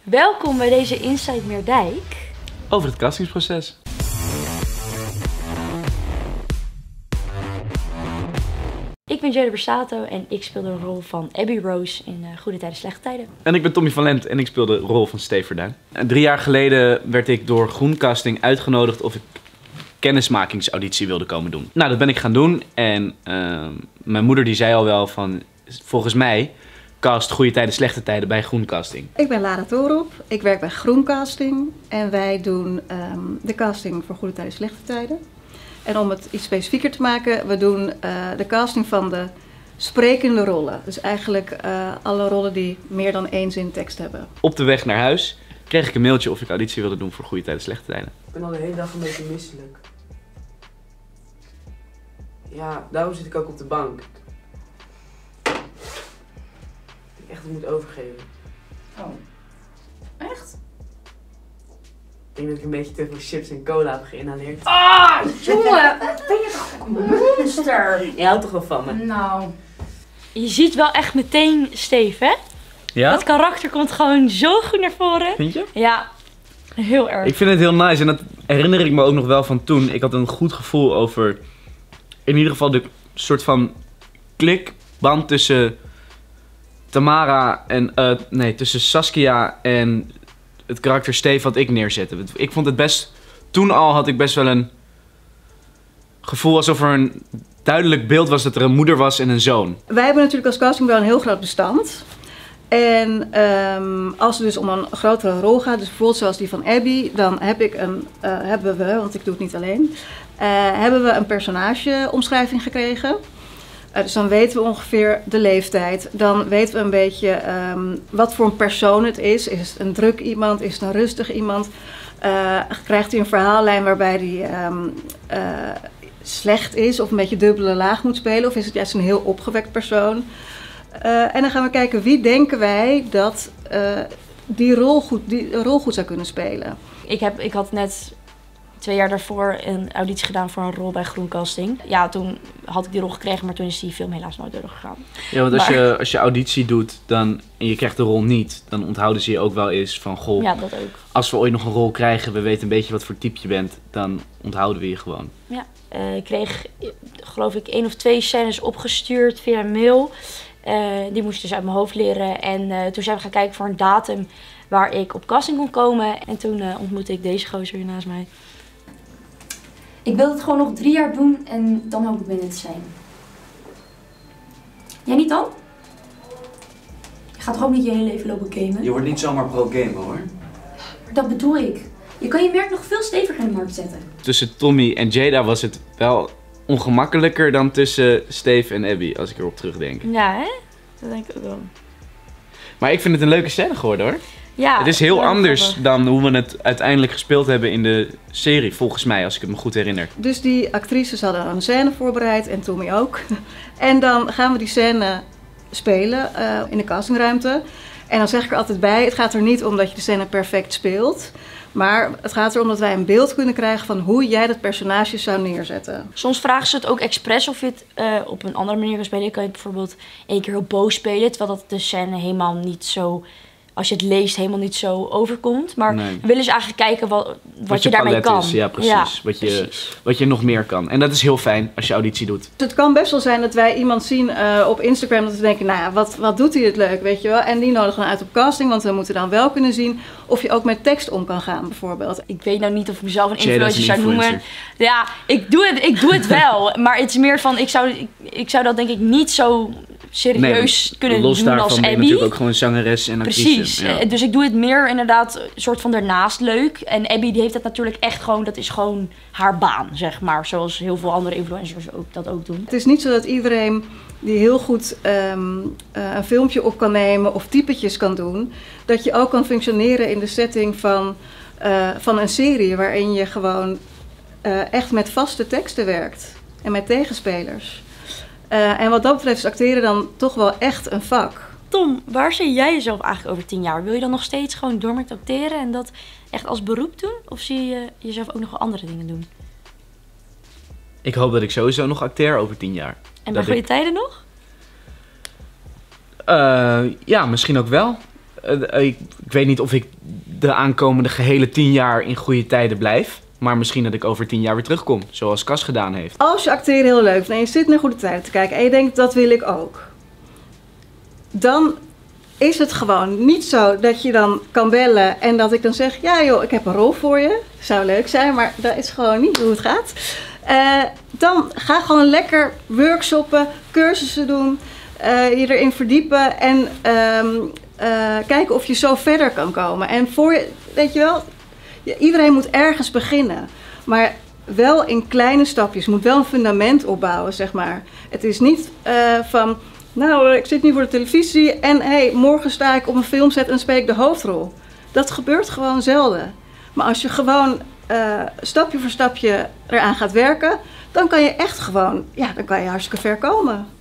Welkom bij deze Inside Meerdijk. Over het castingsproces. Ik ben Jada Bersato en ik speel de rol van Abby Rose in Goede Tijden, Slechte Tijden. En ik ben Tommy van Lent en ik speel de rol van Steve Verduin. En 3 jaar geleden werd ik door Groencasting uitgenodigd of ik kennismakingsauditie wilde komen doen. Nou, dat ben ik gaan doen en mijn moeder die zei al wel van, volgens mij cast Goede Tijden, Slechte Tijden bij Groencasting. Ik ben Lara Torup, ik werk bij Groencasting en wij doen de casting voor Goede Tijden, Slechte Tijden. En om het iets specifieker te maken, we doen de casting van de sprekende rollen. Dus eigenlijk alle rollen die meer dan 1 zin tekst hebben. Op de weg naar huis kreeg ik een mailtje of ik auditie wilde doen voor Goede Tijden, Slechte Tijden. Ik ben al de hele dag een beetje misselijk. Ja, daarom zit ik ook op de bank. Ik echt moet overgeven. Oh. Echt? Ik denk dat ik een beetje te veel chips en cola heb geïnhaleerd. Ah, jongen! Ben je toch een monster? Je houdt toch wel van me? Nou. Je ziet wel echt meteen Steve, hè? Ja? Dat karakter komt gewoon zo goed naar voren. Vind je? Ja, heel erg. Ik vind het heel nice en dat herinner ik me ook nog wel van toen. Ik had een goed gevoel over, in ieder geval de soort van klikband tussen Tamara en, tussen Saskia en het karakter Steve wat ik neerzette. Ik vond het best, toen al had ik best wel een gevoel alsof er een duidelijk beeld was dat er een moeder was en een zoon. Wij hebben natuurlijk als casting wel een heel groot bestand. En als het dus om een grotere rol gaat, dus bijvoorbeeld zoals die van Abby, dan hebben we, want ik doe het niet alleen, hebben we een personageomschrijving gekregen. Dus dan weten we ongeveer de leeftijd. Dan weten we een beetje wat voor een persoon het is. Is het een druk iemand? Is het een rustig iemand? Krijgt hij een verhaallijn waarbij hij slecht is of een beetje dubbele laag moet spelen? Of is het juist een heel opgewekt persoon? En dan gaan we kijken wie denken wij dat die rol goed zou kunnen spelen. Ik had net 2 jaar daarvoor een auditie gedaan voor een rol bij Groencasting. Ja, toen had ik die rol gekregen, maar toen is die film helaas nooit doorgegaan. Ja, want als je auditie doet en je krijgt de rol niet, dan onthouden ze je ook wel eens van, goh, Ja, dat ook. als we ooit nog een rol krijgen, we weten een beetje wat voor type je bent, dan onthouden we je gewoon. Ja, ik kreeg geloof ik 1 of 2 scènes opgestuurd via een mail. Die moest ik dus uit mijn hoofd leren. En toen zijn we gaan kijken voor een datum waar ik op casting kon komen. En toen ontmoette ik deze gozer hier naast mij. Ik wil het gewoon nog 3 jaar doen en dan hoop ik binnen te zijn. Jij niet dan? Je gaat toch ook niet je hele leven lopen gamen? Je wordt niet zomaar pro-gamer hoor. Maar dat bedoel ik. Je kan je merk nog veel steviger in de markt zetten. Tussen Tommy en Jada was het wel ongemakkelijker dan tussen Steve en Abby, als ik erop terugdenk. Ja, hè? Dat denk ik ook wel. Maar ik vind het een leuke scène geworden hoor. Ja, Het is heel anders dan hoe we het uiteindelijk gespeeld hebben in de serie, volgens mij, als ik het me goed herinner. Dus die actrices hadden een scène voorbereid en Tommy ook. En dan gaan we die scène spelen in de castingruimte. En dan zeg ik er altijd bij, het gaat er niet om dat je de scène perfect speelt. Maar het gaat erom dat wij een beeld kunnen krijgen van hoe jij dat personage zou neerzetten. Soms vragen ze het ook expres of je het op een andere manier kan spelen. Kan je bijvoorbeeld 1 keer heel boos spelen, terwijl dat de scène helemaal niet zo, als je het leest, helemaal niet zo overkomt. Maar Nee. we willen dus eigenlijk kijken wat je daarmee kan. Is. Ja, precies. Ja, wat je nog meer kan. En dat is heel fijn als je auditie doet. Dus het kan best wel zijn dat wij iemand zien op Instagram dat we denken, nou ja, wat doet hij het leuk, weet je wel. En die nodigen dan uit op casting, want we moeten dan wel kunnen zien of je ook met tekst om kan gaan, bijvoorbeeld. Ik weet nou niet of ik mezelf een Jada is influencer een zou noemen. influencer. Ja, ik doe het wel. Maar het is meer van, ik zou dat denk ik niet zo serieus kunnen los doen daarvan als ben je Abby. natuurlijk ook gewoon zangeres en actrice. Precies. Ja. Dus ik doe het meer inderdaad een soort van daarnaast leuk. En Abby die heeft het natuurlijk echt gewoon, dat is gewoon haar baan, zeg maar. Zoals heel veel andere influencers dat ook doen. Het is niet zo dat iedereen die heel goed een filmpje op kan nemen of typetjes kan doen, dat je ook kan functioneren in de setting van een serie waarin je gewoon echt met vaste teksten werkt en met tegenspelers. En wat dat betreft is acteren dan toch wel echt een vak. Tom, waar zie jij jezelf eigenlijk over 10 jaar? Wil je dan nog steeds gewoon door met acteren en dat echt als beroep doen? Of zie je jezelf ook nog wel andere dingen doen? Ik hoop dat ik sowieso nog acteer over 10 jaar. En bij Goede Tijden nog? Ja, misschien ook wel. ik weet niet of ik de aankomende gehele 10 jaar in goede tijden blijf. Maar misschien dat ik over 10 jaar weer terugkom, zoals Cas gedaan heeft. Als je acteren heel leuk vindt en je zit naar Goede Tijden te kijken en je denkt, dat wil ik ook. Dan is het gewoon niet zo dat je dan kan bellen en dat ik dan zeg, ja joh, ik heb een rol voor je. Zou leuk zijn, maar dat is gewoon niet hoe het gaat. Dan ga gewoon lekker workshoppen, cursussen doen, je erin verdiepen en kijken of je zo verder kan komen. En weet je wel, iedereen moet ergens beginnen, maar wel in kleine stapjes. Je moet wel een fundament opbouwen, zeg maar. Het is niet van, nou, ik zit nu voor de televisie en hey, morgen sta ik op een filmset en speel ik de hoofdrol. Dat gebeurt gewoon zelden. Maar als je gewoon stapje voor stapje eraan gaat werken, dan kan je echt gewoon, ja, dan kan je hartstikke ver komen.